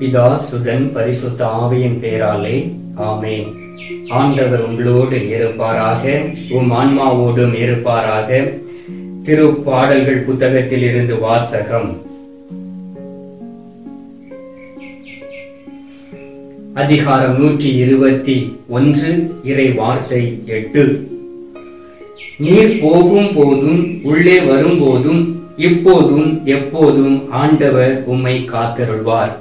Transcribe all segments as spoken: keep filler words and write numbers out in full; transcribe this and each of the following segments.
பிதா சுதன் பரிசுத்த ஆவியின் பேராலே ஆமென். ஆண்டவர் உங்களோடு இருப்பாராக, உம் ஆன்மாவோடும் இருப்பாராக. திருப்பாடல்கள் புத்தகத்தில் இருந்து வாசகம். அதிகாரம் நூற்றி இருபத்தி ஒன்று, இறை வார்த்தை எட்டு. நீர் போகும் போதும் உள்ளே வரும் போதும் இப்போதும் எப்போதும் ஆண்டவர் உம்மை காத்தருள்வார்.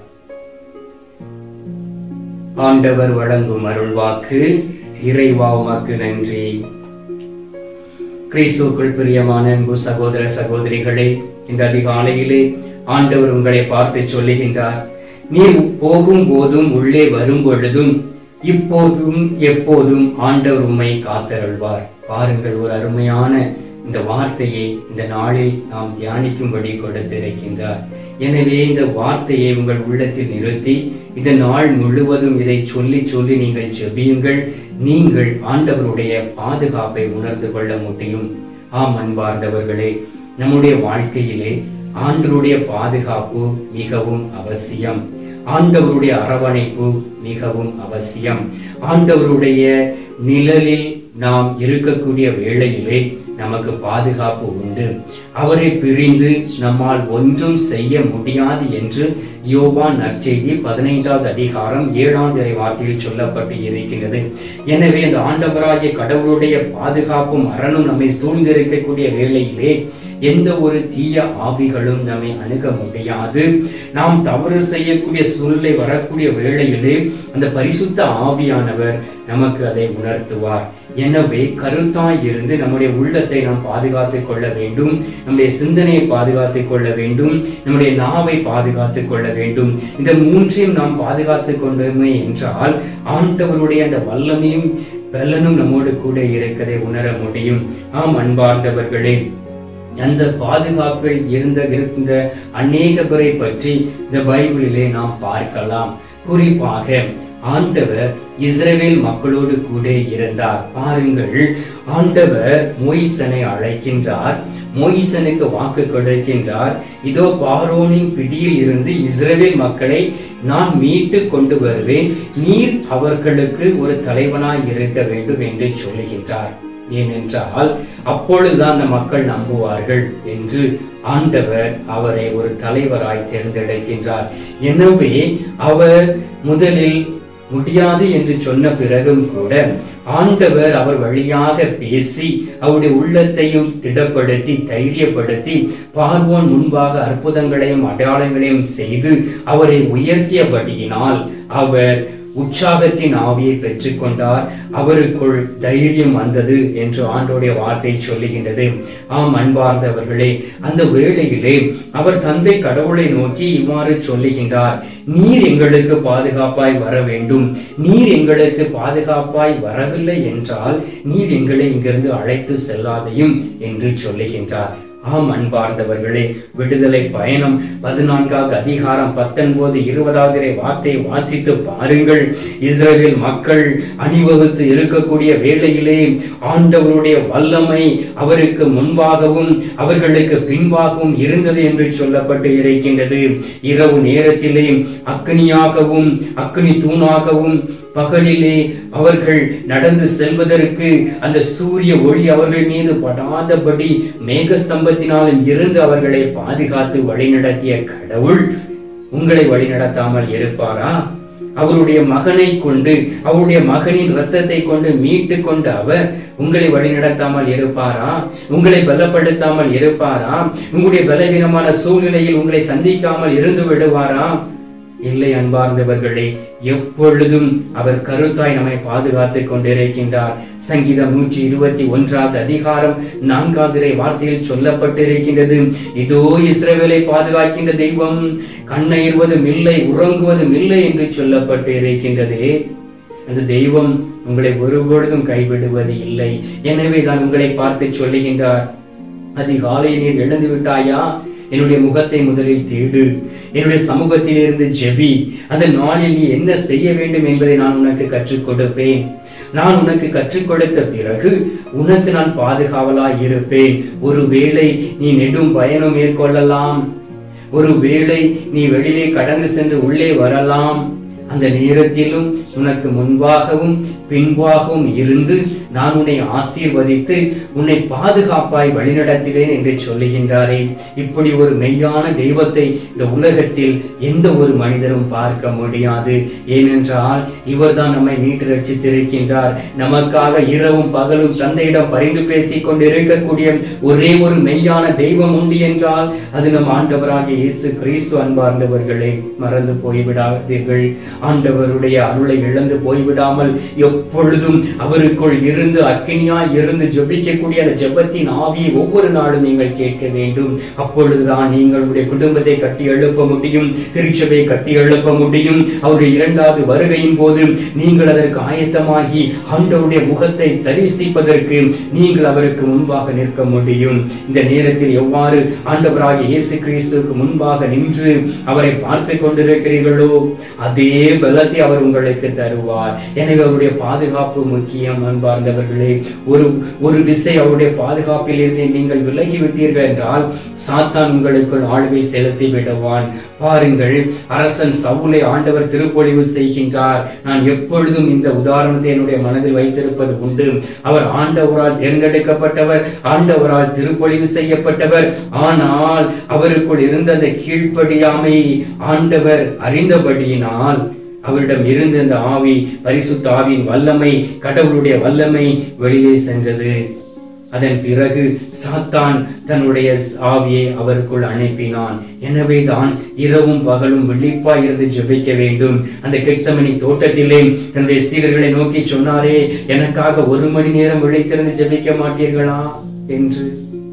ஆண்டவர் வழங்கும் அருள்வாக்கு. இறைவா உமக்கு நன்றி. கிறிஸ்துவுக்குள் பிரியமான அன்பு சகோதர சகோதரிகளே, இந்த அதிகாலையிலே ஆண்டவர் உங்களை பார்த்து சொல்லுகின்றார், நீர் போகும் போதும் உள்ளே வரும் பொழுதும் இப்போதும் எப்போதும் ஆண்டவர் உம்மை காத்தருள்வார். பாருங்கள், ஒரு அருமையான இந்த வார்த்தையை இந்த நாளில் நாம் தியானிக்கும்படி கொடுத்திருக்கின்றார். எனவே இந்த வார்த்தையை உங்கள் உள்ளத்தில் நிறுத்தி இந்த நாள் முழுவதும் இதை சொல்லி சொல்லி நீங்கள் ஜெபியுங்கள். நீங்கள் ஆண்டவருடைய பாதுகாப்பை உணர்ந்து கொள்ள முடியும். ஆம் அன்பார்ந்தவர்களே, நம்முடைய வாழ்க்கையிலே ஆண்டவருடைய பாதுகாப்பு மிகவும் அவசியம். ஆண்டவருடைய அரவணைப்பு மிகவும் அவசியம். ஆண்டவருடைய நிழலில் நாம் இருக்கக்கூடிய வேளையிலே நமக்கு பாதுகாப்பு உண்டு. அவரை பிரிந்து நம்மால் ஒன்றும் செய்ய முடியாது என்று யோவான் நற்செய்தி பதினைந்தாவது அதிகாரம் ஏழாம் இறை வார்த்தையில் சொல்லப்பட்டு இருக்கின்றது. எனவே அந்த ஆண்டவராகிய கடவுளுடைய பாதுகாப்பும் அரணும் நம்மை சூழ்ந்திருக்கக்கூடிய வேளையிலே எந்த ஒரு தீய ஆவிகளும் நம்மை அணுக முடியாது. நாம் தவறு செய்யக்கூடிய சூழ்நிலை வரக்கூடிய வேளையிலே அந்த பரிசுத்த ஆவியானவர் நமக்கு அதை உணர்த்துவார். எனவே கருத்தாய் இருந்து நம்முடைய உள்ளத்தை நாம் பாதுகாத்துக் கொள்ள வேண்டும். நம்முடைய சிந்தனையை பாதுகாத்துக் கொள்ள வேண்டும். நம்முடைய நாவை பாதுகாத்துக் கொள்ள வேண்டும். இந்த மூன்றையும் நாம் பாதுகாத்துக் கொண்டோமே என்றால் ஆண்டவருடைய அந்த வல்லமையும் பலனும் நம்மோடு கூட இருக்கதை உணர முடியும். ஆம் அன்பார்ந்தவர்களே, அந்த பாதுகாப்பில் இருந்த இருந்த அநேக பேரை பற்றி இந்த பைபிளிலே நாம் பார்க்கலாம். குறிப்பாக ஆண்டவர் இஸ்ரவேல் மக்களோடு கூட இருந்தார். பாருங்கள், ஆண்டவர் மோயிசனை அழைக்கின்றார். மோயிசனுக்கு வாக்கு கொடுக்கின்றார், இதோ பார்வோனின் பிடியில் இருந்து இஸ்ரவேல் மக்களை நான் மீட்டு கொண்டு வருவேன், நீர் அவர்களுக்கு ஒரு தலைவனாய் இருக்க வேண்டும் என்று சொல்லுகின்றார். ஏனென்றால் அப்பொழுதுதான் அந்த மக்கள் நம்புவார்கள் என்று ஆண்டவர் அவரை ஒரு தலைவராய் தேர்ந்தெடுக்கின்றார். எனவே அவர் முதலில் முடியாது என்று சொன்ன பிறகும் கூட ஆண்டவர் அவர் வழியாக பேசி அவருடைய உள்ளத்தையும் திடப்படுத்தி தைரியப்படுத்தி பார்வோன் முன்பாக அற்புதங்களையும் அடையாளங்களையும் செய்து அவரை உயர்த்தியபடியினால் அவர் உற்சாகத்தின் ஆவியை பெற்றுக் கொண்டார். அவருக்குள் தைரியம் வந்தது என்று ஆண்டோடைய வார்த்தை சொல்லுகின்றது. ஆம் அன்பார்ந்தவர்களே, அந்த வேளையிலே அவர் தந்தை கடவுளை நோக்கி இவ்வாறு சொல்லுகின்றார், நீர் எங்களுக்கு பாதுகாப்பாய் வர வேண்டும். நீர் எங்களுக்கு பாதுகாப்பாய் வரவில்லை என்றால் நீர் எங்களை இங்கிருந்து அழைத்து செல்லாதையும் என்று சொல்லுகின்றார். ஆம் அன்பார்ந்தவர்களே, விடுதலை பயணம் பதினான்காவது அதிகாரம் பத்தொன்பது இருபதாவது வார்த்தையை வாசித்து பாருங்கள். இஸ்ரவேல் மக்கள் அணிவகுத்து இருக்கக்கூடிய வேளையிலே ஆண்டவருடைய வல்லமை அவருக்கு முன்பாகவும் அவர்களுக்கு பின்பாகவும் இருந்தது என்று சொல்லப்பட்டு இருக்கின்றது. இரவு நேரத்திலே அக்னியாகவும் அக்னி தூணாகவும் பகலிலே அவர்கள் நடந்து செல்வதற்கு அந்த சூரிய ஒளி அவர்கள் மீது படாதபடி மேகஸ்தம்பத்தினாலும் இருந்து அவர்களை பாதுகாத்து வழிநடத்திய கடவுள் உங்களை வழிநடத்தாமல் இருப்பாரா? அவருடைய மகனை கொண்டு அவருடைய மகனின் இரத்தத்தை கொண்டு மீட்டு கொண்டு அவர் உங்களை வழிநடத்தாமல் இருப்பாரா? உங்களை பலப்படுத்தாமல் இருப்பாரா? உங்களுடைய பலவீனமான சூழ்நிலையில் உங்களை சந்திக்காமல் இருந்து விடுவாரா? இல்லை அன்பார்ந்தவர்களே, எப்பொழுதும் அவர் கருத்தாய் நம்மை பாதுகாத்துக் கொண்டிருக்கின்றார். சங்கீதம் நூற்றி இருபத்தி ஒன்றாவது அதிகாரம் நான்காவது வார்த்தையில் சொல்லப்பட்டிருக்கின்றது, இதோ இஸ்ரவேலை பாதுகாக்கின்ற தெய்வம் கண்ணயர்வதும் இல்லை உறங்குவதும் இல்லை என்று சொல்லப்பட்டு இருக்கின்றதே. அந்த தெய்வம் உங்களை ஒருபொழுதும் கைவிடுவது இல்லை. எனவே தான் உங்களை பார்த்து சொல்லுகின்றார், அதிகாலை நீர் எழுந்து விட்டாயா? என்னுடைய முகத்தை முதலில் தேடு, என்னுடைய சமூகத்தில் இருந்து ஜெபி. அந்த நாளில் நீ என்ன செய்ய வேண்டும் என்பதை நான் உனக்கு கற்றுக் கொடுப்பேன். நான் உனக்கு கற்றுக் கொடுத்த பிறகு உனக்கு நான் பாதுகாவலாய் இருப்பேன். ஒருவேளை நீ நெடும் பயணம் மேற்கொள்ளலாம், ஒருவேளை நீ வெளியே கடந்து சென்று உள்ளே வரலாம், அந்த நேரத்திலும் உனக்கு முன்பாகவும் பின்பாகவும் இருந்து நான் உன்னை ஆசீர்வதித்து உன்னை பாதுகாப்பாய் வழிநடத்துவேன் என்று சொல்லுகின்றாரே. இப்படி ஒரு மெய்யான தெய்வத்தை இந்த உலகத்தில் எந்த ஒரு மனிதரும் பார்க்க முடியாது. ஏனென்றால் இவர்தான் நம்மை மீட்டு ரட்சித்திருக்கின்றார். நமக்காக இரவும் பகலும் தந்தையிடம் பரிந்து பேசிக் கொண்டு இருக்கக்கூடிய ஒரே ஒரு மெய்யான தெய்வம் உண்டு என்றால் அது நம் ஆண்டவராகிய இயேசு கிறிஸ்து. அன்பார்ந்தவர்களே, மறந்து போய்விடாதீர்கள். ஆண்டவருடைய அருளை இழந்து போய்விடாமல் எப்பொழுதும் அவருக்குள் இருந்து அக்கினியாய் இருந்து ஜெபிக்கக்கூடிய அந்த ஜெபத்தின் ஆவியை ஒவ்வொரு நாளும் நீங்கள் கேட்க வேண்டும். அப்பொழுதுதான் நீங்களுடைய குடும்பத்தை கட்டி எழுப்ப முடியும், திருச்சபை கட்டி எழுப்ப முடியும். அவருடைய இரண்டாவது வருகையின் போது நீங்கள் அதற்கு ஆயத்தமாகி ஆண்டவருடைய முகத்தை தரிசிப்பதற்கு நீங்கள் அவருக்கு முன்பாக நிற்க முடியும். இந்த நேரத்தில் எவ்வாறு ஆண்டவராகிய இயேசு கிறிஸ்துவுக்கு முன்பாக நின்று அவரை பார்த்து கொண்டிருக்கிறீர்களோ அதே பலத்தை அவர் உங்களுக்கு தருவார். எனவே அவருடைய பாதுகாப்பு முக்கியம். அன்பார்ந்தவர்களே, ஒரு ஒரு விசை அவருடைய பாதுகாப்பில் இருந்து நீங்கள் விலகிவிட்டீர்கள் என்றால் சாத்தான் உங்களுக்குள் ஆளுகை செலுத்தி விடுவான். பாருங்கள், அரசன் சவுலை ஆண்டவர் திருப்பொழிவு செய்கின்றார். நான் எப்பொழுதும் இந்த உதாரணத்தை என்னுடைய மனதில் வைத்திருப்பது உண்டு. அவர் ஆண்டவரால் தேர்ந்தெடுக்கப்பட்டவர், ஆண்டவரால் திருப்பொழிவு செய்யப்பட்டவர். ஆனால் அவருக்குள் இருந்த அந்த கீழ்ப்படியாமை ஆண்டவர் அறிந்தபடியினால் அவரிடம் இருந்த அந்த ஆவி, பரிசுத்த ஆவியின் வல்லமை, கடவுளுடைய வல்லமை வெளியே சென்றது. அதன் பிறகு சாத்தான் தன்னுடைய ஆவியை அவருக்குள் அனுப்பினான். எனவே தான் இரவும் பகலும் விழிப்பாய் இருந்து ஜெபிக்க வேண்டும். அந்த கெத்செமனி தோட்டத்திலே தன்னுடைய சீடர்களை நோக்கி சொன்னாரே, எனக்காக ஒரு மணி நேரம் விழித்திருந்து ஜெபிக்க மாட்டீர்களா என்று.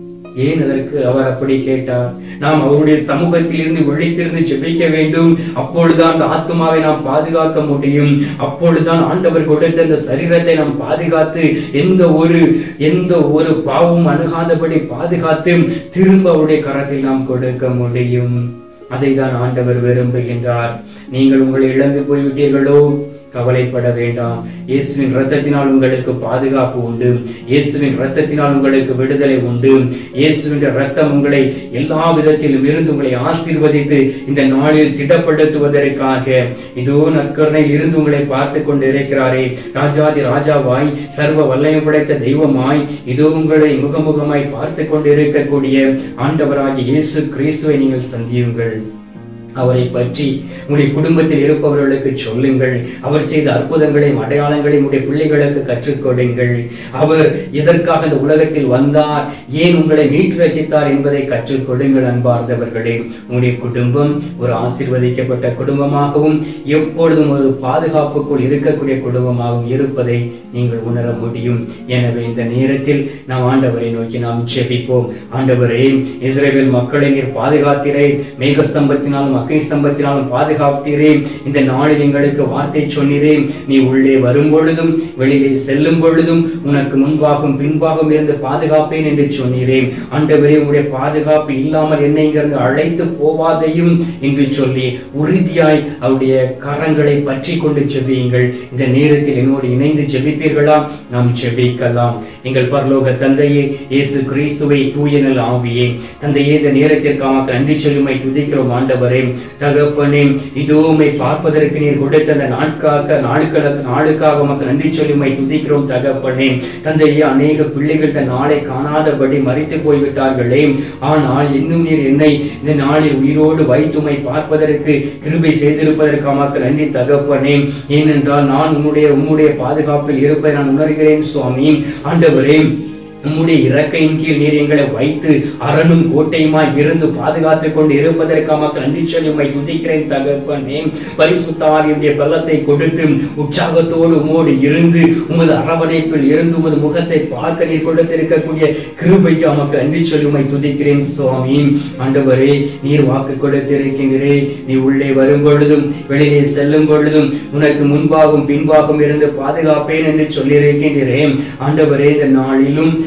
ஏன் அதற்கு அவர் அப்படி கேட்டார்? நாம் அவருடைய சமூகத்தில் இருந்து விழித்திருந்து ஜெபிக்க வேண்டும். அப்பொழுதுதான் அந்த ஆத்மாவை நாம் பாதுகாக்க முடியும். அப்பொழுதுதான் ஆண்டவர் கொடுத்த அந்த சரீரத்தை நாம் பாதுகாத்து எந்த ஒரு எந்த ஒரு பாவமும் அணுகாதபடி பாதுகாத்து திரும்ப அவருடைய கரத்தில் நாம் கொடுக்க முடியும். அதை தான் ஆண்டவர் விரும்புகின்றார். நீங்கள் உங்களை இழந்து போய்விட்டீர்களோ? கவலைப்பட வேண்டாம். இயேசுவின் இரத்தத்தினால் உங்களுக்கு பாதுகாப்பு உண்டு. இயேசுவின் இரத்தத்தினால் உங்களுக்கு விடுதலை உண்டு. இயேசுவின் இரத்தம் உங்களை எல்லா விதத்திலும் இருந்து உங்களை ஆசீர்வதித்து இந்த நாளில் திடப்படுத்துவதற்காக இதோ நற்கருணையில் இருந்து உங்களை பார்த்து கொண்டு இருக்கிறாரே. ராஜாதி ராஜாவாய் சர்வ வல்லமை படைத்த தெய்வமாய் இதோ உங்களை முகமுகமாய் பார்த்து கொண்டு இருக்கக்கூடிய ஆண்டவராகிய இயேசு கிறிஸ்துவை நீங்கள் சந்தியுங்கள். அவரை பற்றி உங்களுடைய குடும்பத்தில் இருப்பவர்களுக்கு சொல்லுங்கள். அவர் செய்த அற்புதங்களையும் அடையாளங்களையும் உங்களுடைய பிள்ளைகளுக்கு கற்றுக் கொடுங்கள். அவர் எதற்காக இந்த உலகத்தில் வந்தார், ஏன் உங்களை மீட்டு ரட்சித்தார் என்பதை கற்றுக் கொடுங்கள். அன்பார்ந்தவர்களே, உங்களுடைய குடும்பம் ஒரு ஆசீர்வதிக்கப்பட்ட குடும்பமாகவும் எப்பொழுதும் ஒரு பாதுகாப்புக்குள் இருக்கக்கூடிய குடும்பமாகவும் இருப்பதை நீங்கள் உணர முடியும். எனவே இந்த நேரத்தில் நாம் ஆண்டவரை நோக்கி நாம் ஜெபிப்போம். ஆண்டவரே, இஸ்ரவேல் மக்களை நீர் பாதுகாத்தீரே, மேகஸ்தம்பத்தினாலும் அக்கினி ஸ்தம்பத்தினாலும் பாதுகாத்தீரே. இந்த நாளில் எங்களுக்கு வார்த்தை சொன்னீரே, நீ உள்ளே வரும் பொழுதும் வெளியே செல்லும் பொழுதும் உனக்கு முன்பாகவும் பின்பாகவும் இருந்து பாதுகாப்பேன் என்று சொன்னீரே. ஆண்டவரே, உங்களுடைய பாதுகாப்பு இல்லாமல் என்னை இங்கிருந்து அழைத்து போவாதையும் என்று சொல்லி உறுதியாய் அவருடைய கரங்களை பற்றி கொண்டு ஜெபியுங்கள். இந்த நேரத்தில் என்னோடு இணைந்து ஜெபிப்பீர்களா? நாம் ஜெபிக்கலாம். எங்கள் பரலோக தந்தையே, இயேசு கிறிஸ்துவை தூய நல் ஆவியே, தந்தையே, இந்த நேரத்திற்காக நன்றி சொல்லுமை துதிக்கிறோம். ஆண்டவரே, தகப்பனே, இதோமை பார்ப்பதற்கு நீர் கொடுத்த அந்த நாட்காக நாளுக்களுக்கு நாளுக்காக உமக்கு நன்றி சொல்லுமை துதிக்கிறோம். தகப்பனே, தந்தையே, அநேக பிள்ளைகள் இந்த நாளை காணாதபடி மரித்து போய்விட்டார்களே. ஆனால் இன்னும் நீர் என்னை இந்த நாளில் உயிரோடு வைத்துமை பார்ப்பதற்கு கிருபை செய்திருப்பதற்கு உமக்கு நன்றி தகப்பனே. ஏனென்றால் நான் உன்னுடைய உம்முடைய பாதுகாப்பில் இருப்பதை நான் உணர்கிறேன் சுவாமி. ஆண்டவரே, உம்முடைய இறக்கையின் கீழ் நீர் எங்களை வைத்து அரணும் கோட்டையுமாய் இருந்து பாதுகாத்துக் கொண்டு இருப்பதற்காக நன்றி சொல்லி உம்மை துதிக்கிறேன் தகப்பனே. பரிசுத்த ஆவியுடைய பலத்தை கொடுத்து உற்சாகத்தோடு உம்மோடு இருந்து உமது அரவணைப்பில் இருந்து உமது முகத்தை பார்க்க நீர் கொடுத்திருக்கக்கூடிய கிருபைக்கு உமக்கு நன்றி சொல்லி உம்மை துதிக்கிறேன் சுவாமி. ஆண்டவரே, நீர் வாக்கு கொடுத்திருக்கின்றே, நீ உள்ளே வரும் பொழுதும் வெளியே செல்லும் பொழுதும் உனக்கு முன்பாகவும் பின்பாகவும் இருந்து பாதுகாப்பேன் என்று சொல்லியிருக்கின்றேன். ஆண்டவரே, இந்த நாளிலும்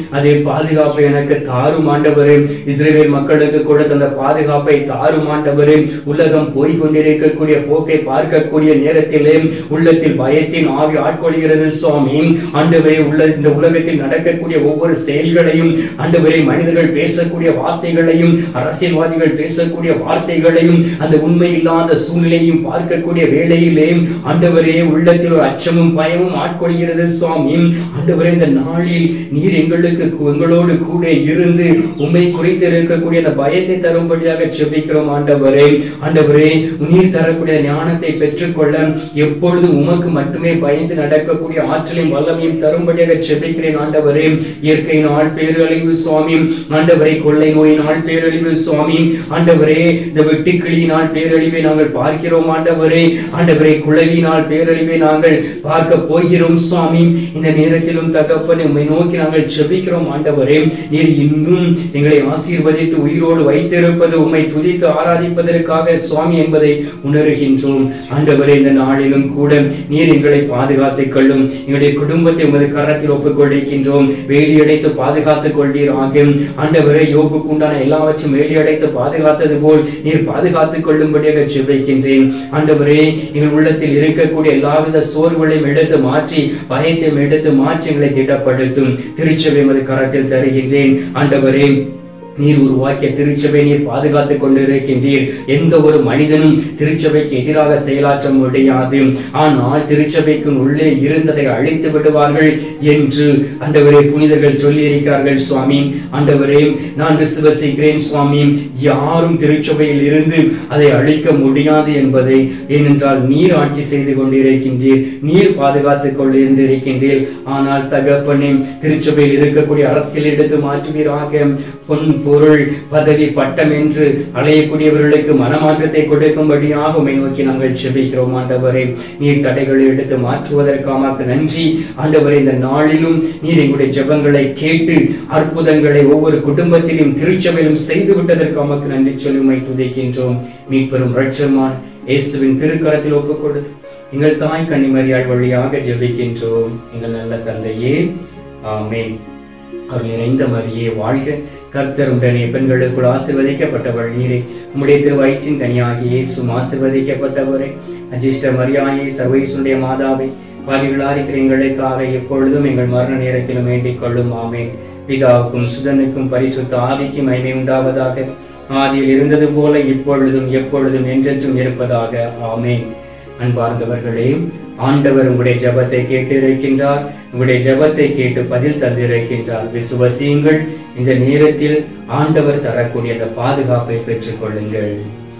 அதே பாதுகாப்பை எனக்கு தாரும் ஆண்டவரே. இஸ்ரவேல் மக்களுக்கு கொடுத்த அந்த பாதுகாப்பை தாரும் ஆண்டவரே. உலகம் போய் கொண்டிருக்கக்கூடிய போக்கை பார்க்கக்கூடிய நேரத்திலே உள்ளத்தில் பயத்தின் ஆவி ஆட்கொள்கிறது சுவாமி. ஆண்டவரே, உள்ள இந்த உலகத்தில் நடக்கக்கூடிய ஒவ்வொரு செயல்களையும் ஆண்டவரே, மனிதர்கள் பேசக்கூடிய வார்த்தைகளையும் அரசியல்வாதிகள் பேசக்கூடிய வார்த்தைகளையும் அந்த உண்மை இல்லாத சூழ்நிலையும் பார்க்கக்கூடிய வேளையிலே ஆண்டவரே, உள்ளத்தில் ஒரு அச்சமும் பயமும் ஆட்கொள்கிறது சுவாமி. ஆண்டவரே, இந்த நாளில் நீர் எங்களுக்கு எங்களோடு கூட இருந்து உண்மை குறித்து இருக்கக்கூடிய அந்த பயத்தை தரும்படியாக செபிக்கிறோம் ஆண்டவரே. ஆண்டவரே, நீர் தரக்கூடிய ஞானத்தை பெற்றுக்கொள்ள எப்பொழுதும் உமக்கு மட்டுமே பயந்து நடக்கக்கூடிய ஆற்றலையும் வல்லமையும் தரும்படியாக செபிக்கிறேன் ஆண்டவரே. இயற்கையினால் பேரழிவு சுவாமி, ஆண்டவரே, கொள்ளை நோயினால் பேரழிவு சுவாமி, ஆண்டவரே, இந்த வெட்டுக்கிளியினால் பேரழிவை நாங்கள் பார்க்கிறோம் ஆண்டவரே. ஆண்டவரே, குளவியினால் பேரழிவை நாங்கள் பார்க்க போகிறோம் சுவாமி. இந்த நேரத்திலும் தகப்பனே, உம்மை நோக்கி நாங்கள் செபிக்கிறோம் ஆண்டவரே. நீர் இன்னும் எங்களை ஆசீர்வதித்து உயிரோடு வைத்திருப்பது உம்மை துதித்து ஆராதிப்பதற்காக சுவாமி என்பதை உணர்கின்றோம் ஆண்டவரே. இந்த நாளிலும் கூட நீர் எங்களை பாதுகாத்துக் கொள்ளும். எங்களுடைய குடும்பத்தை உமது கரத்தில் ஒப்புக் கொண்டிருக்கின்றோம். வேலியடைத்து பாதுகாத்துக் கொள்வீராக ஆண்டவரே. யோபுக்கு உண்டான எல்லாவற்றும் வேலியடைத்து பாதுகாத்தது போல் நீர் பாதுகாத்துக் கொள்ளும்படியாக செபிக்கின்றேன் ஆண்டவரே. எங்கள் உள்ளத்தில் இருக்கக்கூடிய எல்லாவித சோர்வுகளையும் எடுத்து மாற்றி பயத்தையும் எடுத்து மாற்றி எங்களை திடப்படுத்தும் திருச்சபை உமது கரத்தில் தருகின்றேன் ஆண்டவரே. நீர் உருவாக்கிய திருச்சபை நீர் பாதுகாத்துக் கொண்டிருக்கின்றீர். எந்த ஒரு மனிதனும் திருச்சபைக்கு எதிராக செயலாற்ற முடியாது. ஆனால் திருச்சபைக்கு உள்ளே இருந்ததை அழித்து விடுவார்கள் என்று ஆண்டவரே புனிதர்கள் சொல்லி இருக்கிறார்கள் சுவாமி. ஆண்டவரே, நான் விசுவசிக்கிறேன் சுவாமி, யாரும் திருச்சபையில் இருந்து அதை அழிக்க முடியாது என்பதை. ஏனென்றால் நீர் ஆட்சி செய்து கொண்டிருக்கின்றீர், நீர் பாதுகாத்துக் கொண்டிருக்கின்றீர். ஆனால் தகப்பனே, திருச்சபையில் இருக்கக்கூடிய அரசியல் எடுத்து மாற்றுவீராக. பொன் பொருள் பதவி பட்டம் என்று அலையக்கூடியவர்களுக்கு மனமாற்றத்தை கொடுக்கும்படியாக உம்மை நோக்கி நாங்கள் செபிக்கிறோம் ஆண்டவரே. நீர் தடைகளை எடுத்து மாற்றுவதற்காக நன்றி ஆண்டவரே. இந்த நாளிலும் நீர் எங்களுடைய ஜெபங்களை கேட்டு அற்புதங்களை ஒவ்வொரு குடும்பத்திலும் திருச்சபையிலும் செய்து விட்டதற்காக நன்றி சொல்லி உம்மை துதிக்கின்றோம். மீட்பெரும் இரட்சகருமான இயேசுவின் திருக்கரத்தில் ஒப்புக் கொடுத்து எங்கள் தாய் கன்னிமரியாள் வழியாக ஜெபிக்கின்றோம் எங்கள் நல்ல தந்தையே, ஆமென். அவர் நிறைந்த மரியே வாழ்க, கர்த்தர் உடனே பெண்களுக்குள் ஆசீர்வதிக்கப்பட்டவள் நீரே. உம்முடைய திருவயிற்றின் கனியாகிய இயேசுவும் ஆசீர்வதிக்கப்பட்டவரே. அஜிஷ்ட மரியாயே, சர்வேசுடைய மாதாவே, பாவிகளாய் இருக்கிற எங்களுக்காக எப்பொழுதும் எங்கள் மரண நேரத்திலும் வேண்டிக் கொள்ளும். ஆமென். பிதாவுக்கும் சுதனுக்கும் பரிசுத்த ஆவிக்கும் மகிமை உண்டாவதாக. ஆதியில் இருந்தது போல இப்பொழுதும் எப்பொழுதும் என்றென்றும் இருப்பதாக. ஆமென். அன்பார்ந்தவர்களே, ஆண்டவர் உங்களுடைய ஜெபத்தை கேட்டு இருக்கின்றார். உங்களுடைய ஜெபத்தை கேட்டு பதில் தந்திருக்கின்றார். விசுவசியுங்கள். இந்த நேரத்தில் ஆண்டவர் தரக்கூடிய அந்த பாதுகாப்பை பெற்றுக் கொள்ளுங்கள்.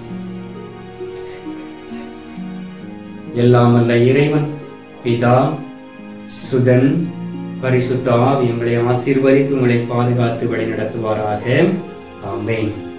எல்லாம் அல்ல இறைவன் பிதா, சுதன், பரிசுத்த ஆவி உங்களை ஆசீர்வதித்து உங்களை பாதுகாத்து வழி நடத்துவாராக. ஆமென்.